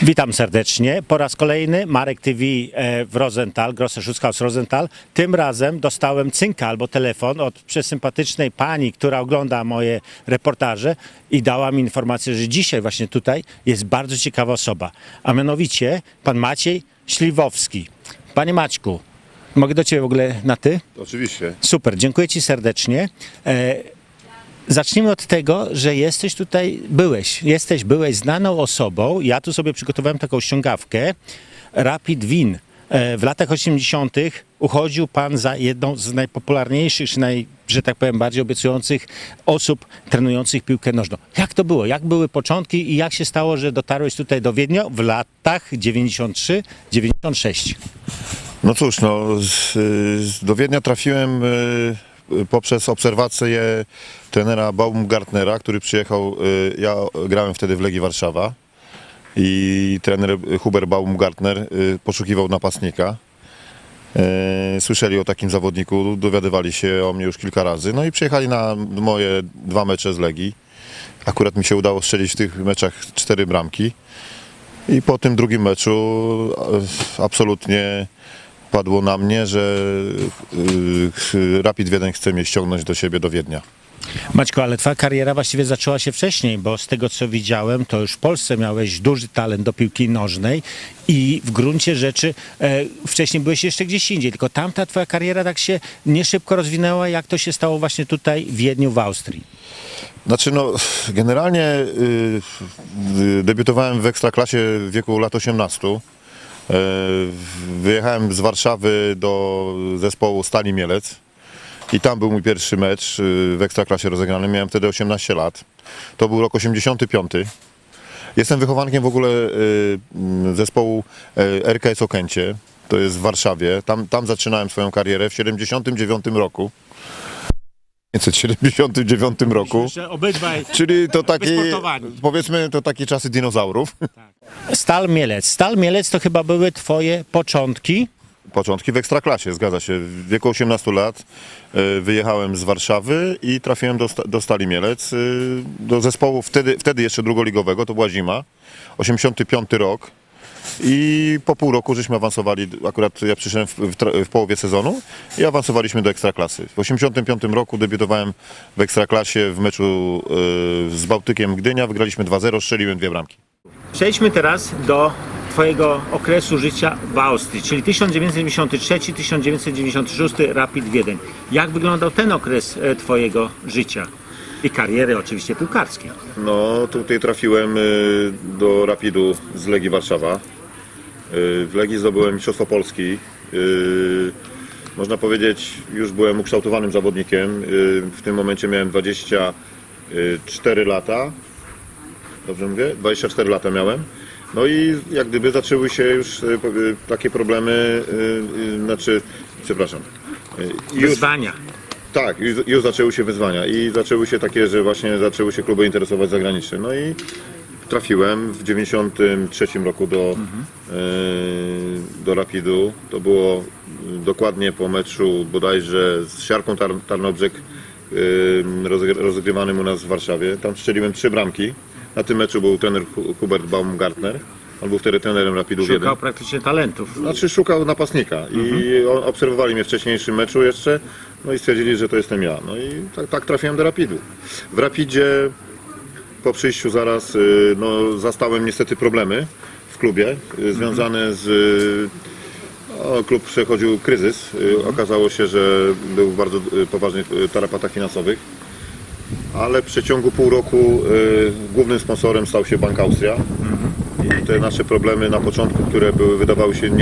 Witam serdecznie. Po raz kolejny Marek TV w Rosenthal, Große Schutzhaus Rosenthal. Tym razem dostałem cynka albo telefon od przesympatycznej pani, która ogląda moje reportaże i dała mi informację, że dzisiaj właśnie tutaj jest bardzo ciekawa osoba, a mianowicie pan Maciej Śliwowski. Panie Maćku, mogę do ciebie w ogóle na ty? Oczywiście. Super, dziękuję ci serdecznie. Zacznijmy od tego, że jesteś tutaj, byłeś znaną osobą. Ja tu sobie przygotowałem taką ściągawkę. Rapid Wien. W latach 80. uchodził pan za jedną z najpopularniejszych, że tak powiem, bardziej obiecujących osób trenujących piłkę nożną. Jak to było? Jak były początki i jak się stało, że dotarłeś tutaj do Wiednia w latach 93-96? No cóż, do Wiednia trafiłem poprzez obserwację trenera Baumgartnera, który przyjechał, ja grałem wtedy w Legii Warszawa i trener Hubert Baumgartner poszukiwał napastnika. Słyszeli o takim zawodniku, dowiadywali się o mnie już kilka razy, no i przyjechali na moje 2 mecze z Legii. Akurat mi się udało strzelić w tych meczach 4 bramki i po tym drugim meczu absolutnie padło na mnie, że Rapid Wiedeń chce mnie ściągnąć do siebie do Wiednia. Maćko, ale twoja kariera właściwie zaczęła się wcześniej, bo z tego co widziałem, to już w Polsce miałeś duży talent do piłki nożnej i w gruncie rzeczy wcześniej byłeś jeszcze gdzieś indziej, tylko tamta twoja kariera tak się nie szybko rozwinęła, jak to się stało właśnie tutaj w Wiedniu w Austrii. Znaczy generalnie debiutowałem w Ekstraklasie w wieku lat 18. Wyjechałem z Warszawy do zespołu Stali Mielec i tam był mój pierwszy mecz w Ekstraklasie rozegrany. Miałem wtedy 18 lat. To był rok 85. Jestem wychowankiem w ogóle zespołu RKS Okęcie. To jest w Warszawie. Tam zaczynałem swoją karierę w 79 roku. W 1979 roku. Czyli to taki, powiedzmy, to takie czasy dinozaurów. Stal Mielec. Stal Mielec to chyba były twoje początki? Początki w Ekstraklasie, zgadza się. W wieku 18 lat wyjechałem z Warszawy i trafiłem do Stali Mielec, do zespołu wtedy jeszcze drugoligowego, to była zima, 85 rok. I po pół roku żeśmy awansowali, akurat ja przyszedłem w połowie sezonu i awansowaliśmy do Ekstraklasy. W 85 roku debiutowałem w Ekstraklasie w meczu z Bałtykiem Gdynia, wygraliśmy 2-0, strzeliłem 2 bramki. Przejdźmy teraz do twojego okresu życia w Austrii, czyli 1993-1996 Rapid Wiedeń. Jak wyglądał ten okres twojego życia i kariery oczywiście piłkarskiej? No tutaj trafiłem do Rapidu z Legii Warszawa. W Legii zdobyłem Mistrzostwo Polski. Można powiedzieć, już byłem ukształtowanym zawodnikiem. W tym momencie miałem 24 lata. Dobrze mówię? 24 lata miałem. No i jak gdyby zaczęły się już takie problemy, Wyzwania. Tak, już zaczęły się wyzwania i zaczęły się takie, że właśnie zaczęły się kluby interesować zagraniczne. No i trafiłem w 93 roku do Rapidu. To było dokładnie po meczu bodajże z Siarką Tarnobrzeg rozgrywanym u nas w Warszawie. Tam strzeliłem 3 bramki. Na tym meczu był trener Hubert Baumgartner. On był wtedy trenerem Rapidu Wiedeń. Szukał praktycznie talentów. Znaczy szukał napastnika i obserwowali mnie w wcześniejszym meczu jeszcze, no i stwierdzili, że to jestem ja. No i tak trafiłem do Rapidu. W Rapidzie po przyjściu zaraz zastałem niestety problemy w klubie związane z... klub przechodził kryzys. Okazało się, że był w bardzo poważnych tarapatach finansowych. Ale w przeciągu pół roku głównym sponsorem stał się Bank Austria. I te nasze problemy na początku, które wydawały się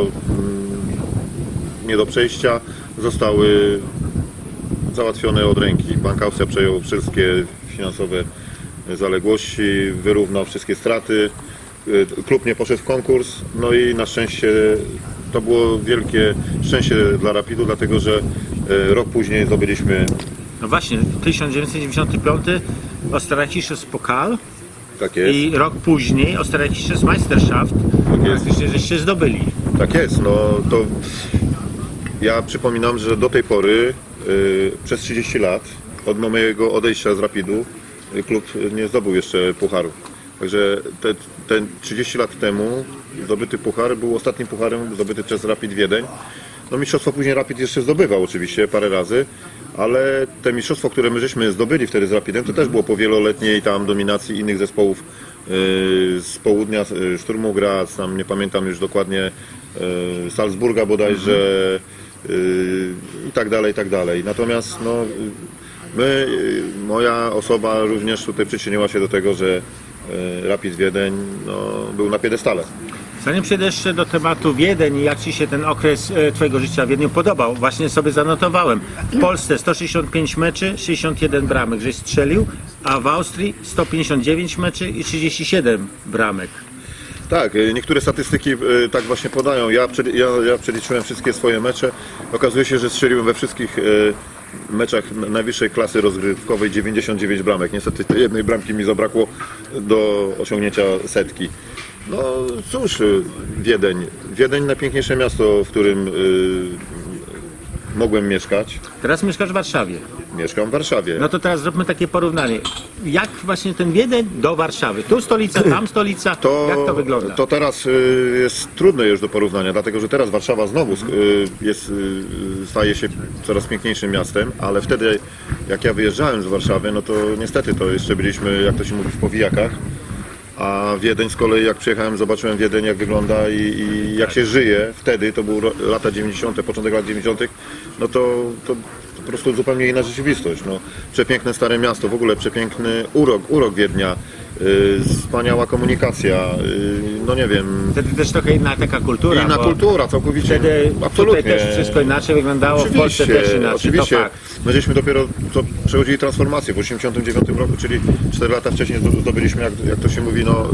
nie do przejścia, zostały załatwione od ręki. Bank Austria przejął wszystkie finansowe zaległości, wyrównał wszystkie straty. Klub nie poszedł w konkurs, no i na szczęście to było wielkie szczęście dla Rapidu, dlatego że rok później zdobyliśmy... No właśnie, 1995 Österreichisches Pokal. Tak jest. I rok później Österreichisches Meisterschaft. Tak jest. Praktycznie żeście zdobyli. Tak jest, no to ja przypominam, że do tej pory przez 30 lat od mojego odejścia z Rapidu klub nie zdobył jeszcze pucharu. Także ten 30 lat temu zdobyty puchar był ostatnim pucharem zdobyty przez Rapid Wiedeń. No mistrzostwo później Rapid jeszcze zdobywał oczywiście parę razy, ale te mistrzostwo, które my żeśmy zdobyli wtedy z Rapidem, to też było po wieloletniej tam dominacji innych zespołów z południa, Szturmu Graz, tam nie pamiętam już dokładnie, Salzburga bodajże i tak dalej, i tak dalej. Natomiast no, moja osoba również tutaj przyczyniła się do tego, że Rapid Wiedeń no, był na piedestale. Zanim przejdę jeszcze do tematu Wiedeń i jak Ci się ten okres Twojego życia w Wiedniu podobał, właśnie sobie zanotowałem. W Polsce 165 meczy, 61 bramek, żeś strzelił, a w Austrii 159 meczy i 37 bramek. Tak, niektóre statystyki tak właśnie podają. Ja przeliczyłem wszystkie swoje mecze. Okazuje się, że strzeliłem we wszystkich meczach najwyższej klasy rozgrywkowej 99 bramek. Niestety jednej bramki mi zabrakło do osiągnięcia setki. No cóż, Wiedeń najpiękniejsze miasto, w którym mogłem mieszkać. Teraz mieszkasz w Warszawie. Mieszkam w Warszawie. No to teraz zróbmy takie porównanie. Jak właśnie ten Wiedeń do Warszawy? Tu stolica, tam stolica. Jak to wygląda? To teraz jest trudne już do porównania, dlatego że teraz Warszawa znowu staje się coraz piękniejszym miastem, ale wtedy jak ja wyjeżdżałem z Warszawy, no to niestety to jeszcze byliśmy, jak to się mówi, w powijakach. A Wiedeń z kolei, jak przyjechałem, zobaczyłem Wiedeń, jak wygląda i jak się żyje. Wtedy, to były lata 90., początek lat 90., no to po prostu zupełnie inna rzeczywistość. No, przepiękne stare miasto, w ogóle przepiękny urok Wiednia, wspaniała komunikacja, no nie wiem. Wtedy też trochę inna taka kultura. Inna kultura, całkowicie. Wtedy absolutnie. Tutaj też wszystko inaczej wyglądało, oczywiście, w Polsce też inaczej. Oczywiście. To fakt. My żeśmy dopiero przechodzili transformację w 1989 roku, czyli 4 lata wcześniej zdobyliśmy, jak to się mówi, no,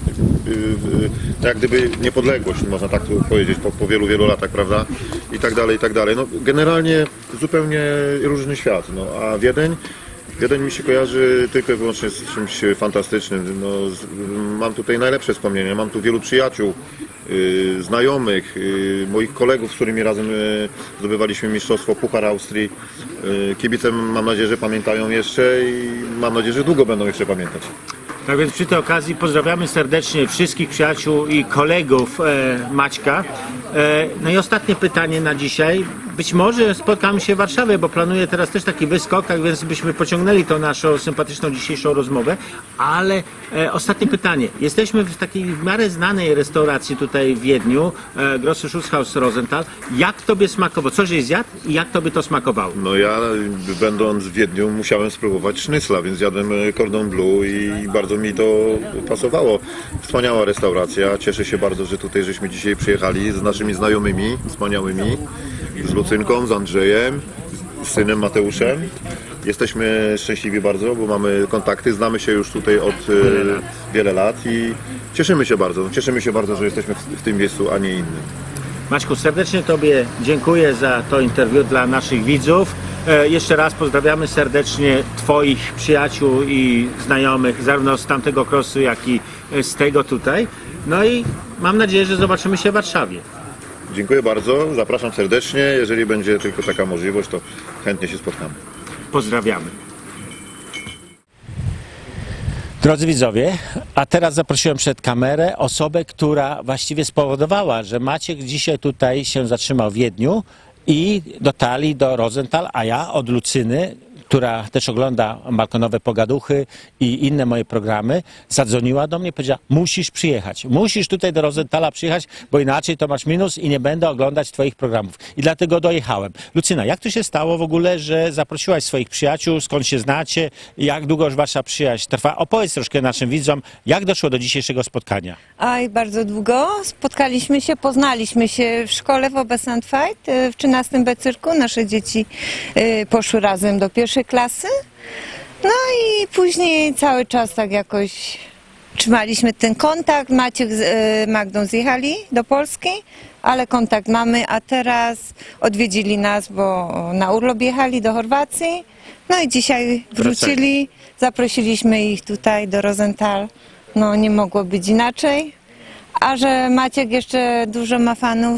jak gdyby niepodległość, można tak powiedzieć, po wielu latach, prawda? I tak dalej, i tak dalej. No, generalnie zupełnie różny świat. No, a Wiedeń mi się kojarzy tylko i wyłącznie z czymś fantastycznym. No, mam tutaj najlepsze wspomnienia, mam tu wielu przyjaciół, znajomych, moich kolegów, z którymi razem zdobywaliśmy mistrzostwo, Puchar Austrii. Kibice, mam nadzieję, że pamiętają jeszcze i mam nadzieję, że długo będą jeszcze pamiętać. Tak więc przy tej okazji pozdrawiamy serdecznie wszystkich przyjaciół i kolegów Maćka. No i ostatnie pytanie na dzisiaj. Być może spotkamy się w Warszawie, bo planuję teraz też taki wyskok, tak więc byśmy pociągnęli tą naszą sympatyczną dzisiejszą rozmowę. Ale ostatnie pytanie. Jesteśmy w takiej w miarę znanej restauracji tutaj w Wiedniu, Grosse Schutzhaus Rosenthal. Jak Tobie smakowało? Co żeś zjadł i jak Tobie to smakowało? No ja, będąc w Wiedniu, musiałem spróbować sznycla, więc jadłem cordon bleu i bardzo mi to pasowało. Wspaniała restauracja. Cieszę się bardzo, że tutaj żeśmy dzisiaj przyjechali z naszymi znajomymi, wspaniałymi, z Lucynką, z Andrzejem, z synem Mateuszem. Jesteśmy szczęśliwi bardzo, bo mamy kontakty, znamy się już tutaj od wiele lat i cieszymy się bardzo. Cieszymy się bardzo, że jesteśmy w tym miejscu, a nie innym. Maćku, serdecznie Tobie dziękuję za to interwiu dla naszych widzów. Jeszcze raz pozdrawiamy serdecznie Twoich przyjaciół i znajomych, zarówno z tamtego okresu, jak i z tego tutaj. No i mam nadzieję, że zobaczymy się w Warszawie. Dziękuję bardzo, zapraszam serdecznie. Jeżeli będzie tylko taka możliwość, to chętnie się spotkamy. Pozdrawiamy. Drodzy widzowie, a teraz zaprosiłem przed kamerę osobę, która właściwie spowodowała, że Maciek dzisiaj tutaj się zatrzymał w Wiedniu i dotarli do Rosenthal, a ja od Lucyny, która też ogląda balkonowe pogaduchy i inne moje programy, zadzwoniła do mnie i powiedziała: musisz przyjechać, musisz tutaj do Rosenthala przyjechać, bo inaczej to masz minus i nie będę oglądać Twoich programów. I dlatego dojechałem. Lucyna, jak to się stało w ogóle, że zaprosiłaś swoich przyjaciół, skąd się znacie, jak długo już Wasza przyjaźń trwa? Opowiedz troszkę naszym widzom, jak doszło do dzisiejszego spotkania. Oj, bardzo długo. Spotkaliśmy się, poznaliśmy się w szkole w Obersandfight, w 13 B cyrku. Nasze dzieci poszły razem do pierwszej klasy. No i później cały czas tak jakoś trzymaliśmy ten kontakt. Maciek z Magdą zjechali do Polski, ale kontakt mamy, a teraz odwiedzili nas, bo na urlop jechali do Chorwacji. No i dzisiaj wrócili, zaprosiliśmy ich tutaj do Rosenthal. No nie mogło być inaczej. A że Maciek jeszcze dużo ma fanów,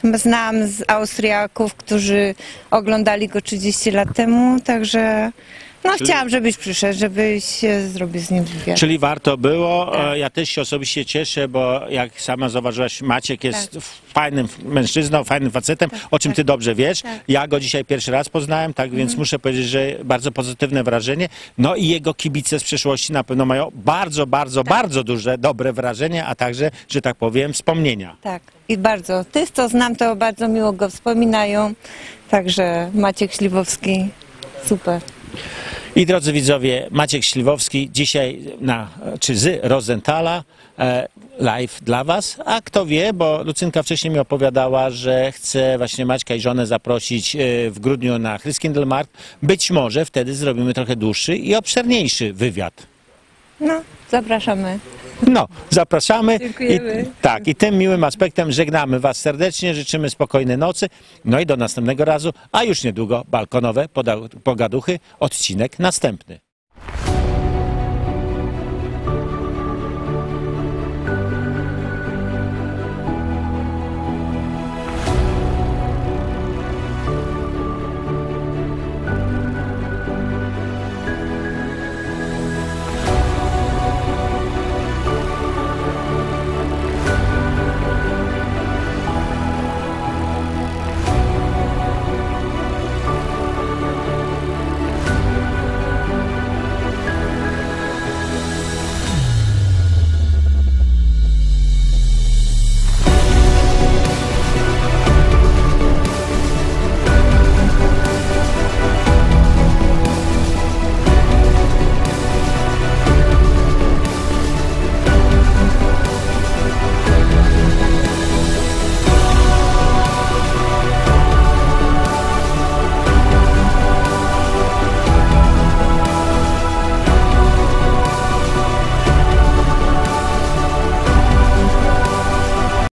znam z Austriaków, którzy oglądali go 30 lat temu, także No chciałam, żebyś przyszedł, żebyś zrobił z nim wywiad. Czyli warto było. Tak. Ja też się osobiście cieszę, bo jak sama zauważyłaś, Maciek jest Tak. fajnym mężczyzną, fajnym facetem, o czym ty dobrze wiesz. Tak. Ja go dzisiaj pierwszy raz poznałem, tak więc muszę powiedzieć, że bardzo pozytywne wrażenie. No i jego kibice z przeszłości na pewno mają bardzo, bardzo, bardzo duże, dobre wrażenie, a także, że tak powiem, wspomnienia. Tak, i bardzo. Tych, co znam, to bardzo miło go wspominają. Także Maciek Śliwowski, super. I drodzy widzowie, Maciek Śliwowski dzisiaj z Rosenthala live dla was, a kto wie, bo Lucynka wcześniej mi opowiadała, że chce właśnie Maćka i żonę zaprosić w grudniu na Christkindlmarkt. Być może wtedy zrobimy trochę dłuższy i obszerniejszy wywiad. No, zapraszamy. No, zapraszamy. Dziękujemy. I tym miłym aspektem żegnamy was serdecznie, życzymy spokojnej nocy, no i do następnego razu, a już niedługo balkonowe pogaduchy, odcinek następny.